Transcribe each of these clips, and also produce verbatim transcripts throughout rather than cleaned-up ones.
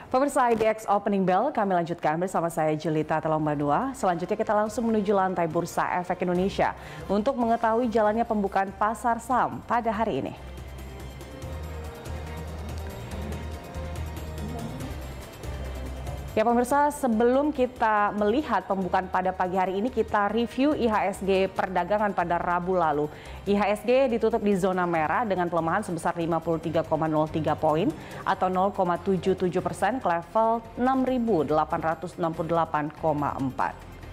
Pemirsa I D X Opening Bell, kami lanjutkan bersama saya Jelita Telombanua. Selanjutnya kita langsung menuju lantai Bursa Efek Indonesia untuk mengetahui jalannya pembukaan pasar saham pada hari ini. Ya pemirsa, sebelum kita melihat pembukaan pada pagi hari ini, kita review I H S G perdagangan pada Rabu lalu. I H S G ditutup di zona merah dengan pelemahan sebesar lima puluh tiga koma nol tiga poin atau nol koma tujuh tujuh persen ke level enam ribu delapan ratus enam puluh delapan koma empat.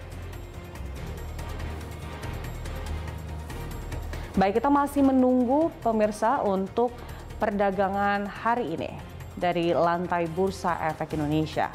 Baik, kita masih menunggu pemirsa untuk perdagangan hari ini dari lantai Bursa Efek Indonesia.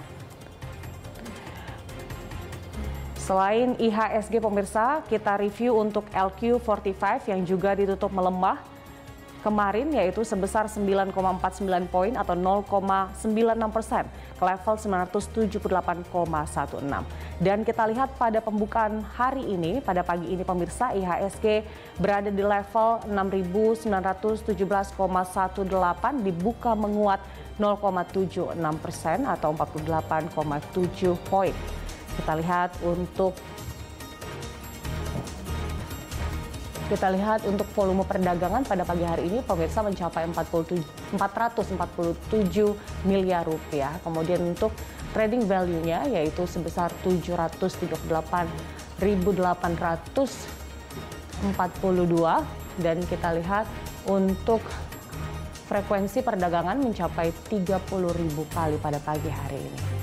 Selain I H S G pemirsa, kita review untuk L Q empat puluh lima yang juga ditutup melemah kemarin, yaitu sebesar sembilan koma empat sembilan poin atau nol koma sembilan enam persen ke level sembilan ratus tujuh puluh delapan koma enam belas. Dan kita lihat pada pembukaan hari ini, pada pagi ini pemirsa, I H S G berada di level enam ribu sembilan ratus tujuh belas koma delapan belas, dibuka menguat nol koma tujuh enam persen atau empat puluh delapan koma tujuh poin. Kita lihat untuk kita lihat untuk volume perdagangan pada pagi hari ini pemirsa mencapai empat ratus empat puluh tujuh miliar rupiah. Kemudian untuk trading value-nya yaitu sebesar tujuh ratus tiga puluh delapan ribu delapan ratus empat puluh dua, dan kita lihat untuk frekuensi perdagangan mencapai tiga puluh ribu kali pada pagi hari ini.